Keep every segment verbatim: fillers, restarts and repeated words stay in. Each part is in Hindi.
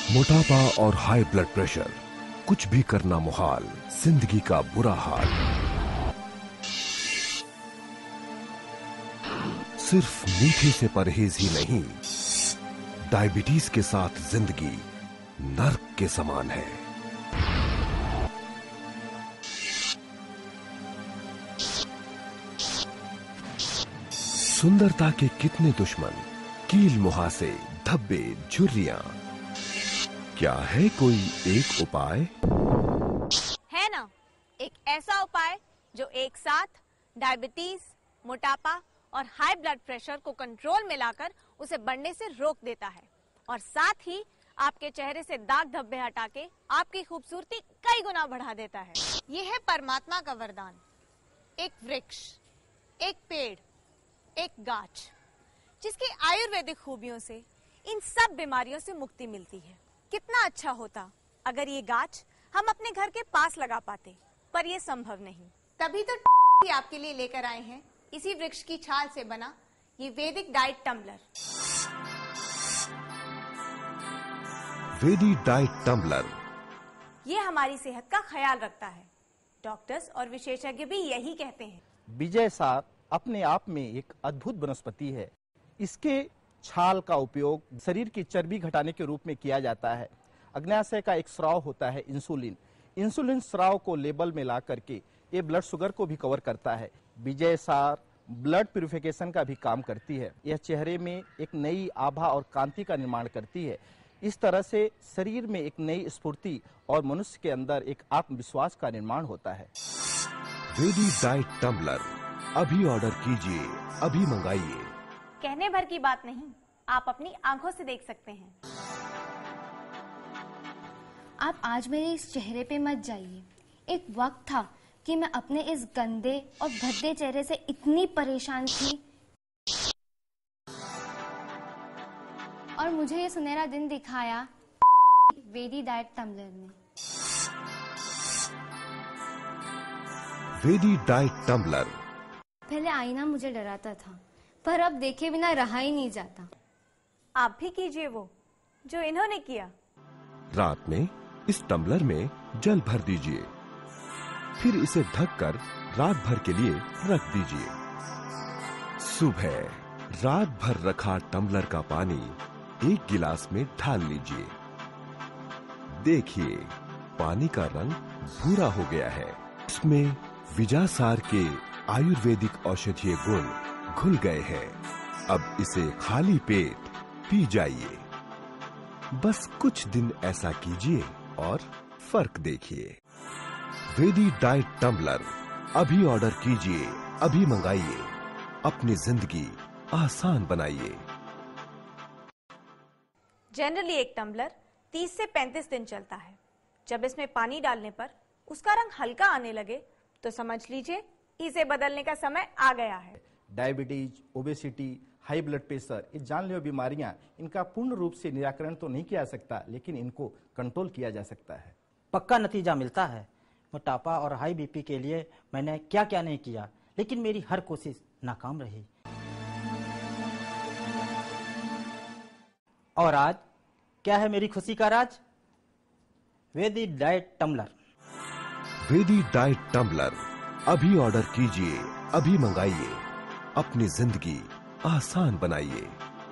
मोटापा और हाई ब्लड प्रेशर, कुछ भी करना मुहाल, जिंदगी का बुरा हाल। सिर्फ मीठे से परहेज ही नहीं, डायबिटीज के साथ जिंदगी नर्क के समान है। सुंदरता के कितने दुश्मन, कील मुहासे, धब्बे, झुर्रियां। क्या है कोई एक उपाय? है ना, एक ऐसा उपाय जो एक साथ डायबिटीज, मोटापा और हाई ब्लड प्रेशर को कंट्रोल में लाकर उसे बढ़ने से रोक देता है और साथ ही आपके चेहरे से दाग धब्बे हटा के आपकी खूबसूरती कई गुना बढ़ा देता है। ये है परमात्मा का वरदान, एक वृक्ष, एक पेड़, एक गाछ, जिसकी आयुर्वेदिक खूबियों से इन सब बीमारियों से मुक्ति मिलती है। कितना अच्छा होता अगर ये गाछ हम अपने घर के पास लगा पाते, पर ये संभव नहीं। तभी तो ही आपके लिए लेकर आए हैं इसी वृक्ष की छाल से बना ये Vedic diet tumbler. Vedic diet tumbler ये हमारी सेहत का ख्याल रखता है। डॉक्टर्स और विशेषज्ञ भी यही कहते हैं। विजयसार अपने आप में एक अद्भुत वनस्पति है। इसके छाल का उपयोग शरीर की चर्बी घटाने के रूप में किया जाता है। अग्न्याशय का एक स्राव होता है इंसुलिन। इंसुलिन स्राव को लेबल में ला करके ये ब्लड शुगर को भी कवर करता है। विजयसार ब्लड प्यूरिफिकेशन का भी काम करती है। यह चेहरे में एक नई आभा और कांति का निर्माण करती है। इस तरह से शरीर में एक नई स्फूर्ति और मनुष्य के अंदर एक आत्मविश्वास का निर्माण होता है। वैदिक डाइट टम्बलर अभी ऑर्डर कीजिए, अभी मंगाइए। कहने भर की बात नहीं, आप अपनी आंखों से देख सकते हैं। आप आज मेरे इस चेहरे पे मत जाइए। एक वक्त था कि मैं अपने इस गंदे और भद्दे चेहरे से इतनी परेशान थी और मुझे ये सुनहरा दिन दिखाया वैदिक डाइट टम्बलर ने। वैदिक डाइट टम्बलर। पहले आईना मुझे डराता था, पर अब देखे बिना रहा ही नहीं जाता। आप भी कीजिए वो जो इन्होंने किया। रात में इस टम्बलर में जल भर दीजिए, फिर इसे ढककर रात भर के लिए रख दीजिए। सुबह रात भर रखा टम्बलर का पानी एक गिलास में ढाल लीजिए। देखिए, पानी का रंग भूरा हो गया है। इसमें विजासार के आयुर्वेदिक औषधीय गुण घुल गए हैं। अब इसे खाली पेट पी जाइए। बस कुछ दिन ऐसा कीजिए और फर्क देखिए। वैदिक डाइट टम्बलर अभी ऑर्डर कीजिए, अभी मंगाइए। अपनी जिंदगी आसान बनाइए। जनरली एक टम्बलर तीस से पैंतीस दिन चलता है। जब इसमें पानी डालने पर उसका रंग हल्का आने लगे तो समझ लीजिए इसे बदलने का समय आ गया है। Diabetes, obesity, high blood pressure, ये जानलेवा बीमारियां, इनका पूर्ण रूप से निराकरण तो नहीं किया जा सकता, लेकिन इनको कंट्रोल किया जा सकता है। पक्का नतीजा मिलता है। मोटापा और हाई बीपी के लिए मैंने क्या क्या नहीं किया, लेकिन मेरी हर कोशिश नाकाम रही। और आज क्या है मेरी खुशी का राज? Vedic diet tumbler. Vedic diet tumbler अभी ऑर्डर कीजिए, अभी मंगाइए। अपनी जिंदगी आसान बनाइए।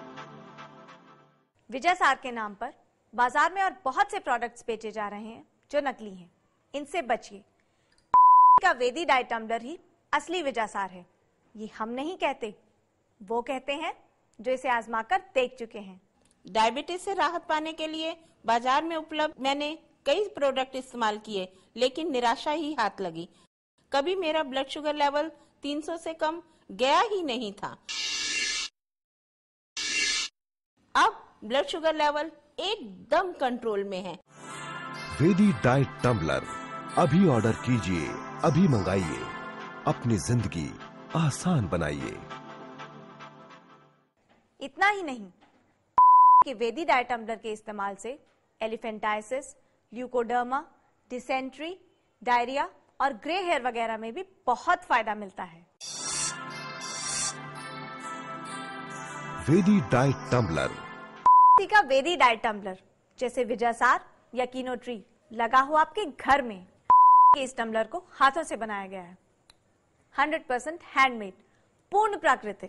विजयसार के नाम पर बाजार में और बहुत से प्रोडक्ट्स बेचे जा रहे हैं जो नकली हैं। इनसे बचिए। का वैदिक डाइट टम्बलर ही असली विजयसार है। ये हम नहीं कहते, वो कहते हैं जो इसे आजमाकर देख चुके हैं। डायबिटीज से राहत पाने के लिए बाजार में उपलब्ध मैंने कई प्रोडक्ट इस्तेमाल किए, लेकिन निराशा ही हाथ लगी। कभी मेरा ब्लड शुगर लेवल तीन सौ से कम गया ही नहीं था। अब ब्लड शुगर लेवल एकदम कंट्रोल में है। वैदिक डाइट टम्बलर अभी ऑर्डर कीजिए, अभी मंगाइए। अपनी जिंदगी आसान बनाइए। इतना ही नहीं कि वैदिक डाइट टम्बलर के इस्तेमाल से एलिफेंटाइसिस, ल्यूकोडर्मा, डिसेंट्री, डायरिया और ग्रे हेयर वगैरह में भी बहुत फायदा मिलता है। वैदिक डाइट टम्बलर। का वैदिक डाइट टम्बलर जैसे विजयसार या कीनो ट्री लगा हो आपके घर में। इस टम्बलर को हाथों से बनाया गया है, हंड्रेड परसेंट हैंडमेड, पूर्ण प्राकृतिक।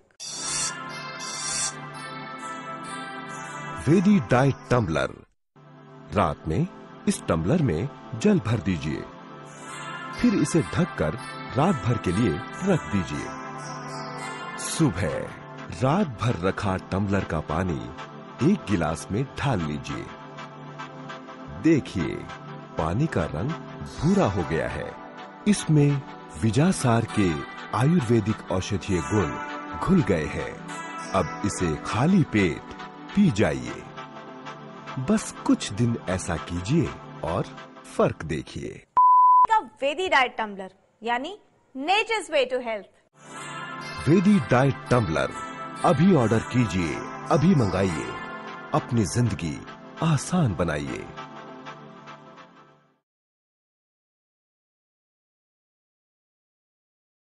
वेदी डाइट टम्बलर। रात में इस टम्बलर में जल भर दीजिए, फिर इसे ढककर रात भर के लिए रख दीजिए। सुबह रात भर रखा टम्बलर का पानी एक गिलास में ढाल लीजिए। देखिए, पानी का रंग भूरा हो गया है। इसमें विजासार के आयुर्वेदिक औषधीय गुण घुल गए हैं। अब इसे खाली पेट पी जाइए। बस कुछ दिन ऐसा कीजिए और फर्क देखिए। का वेदी डाइट टम्बलर यानी नेचर्स वे टू हेल्थ। वेदी डाइट टम्बलर अभी ऑर्डर कीजिए, अभी मंगाइए, अपनी जिंदगी आसान बनाइए।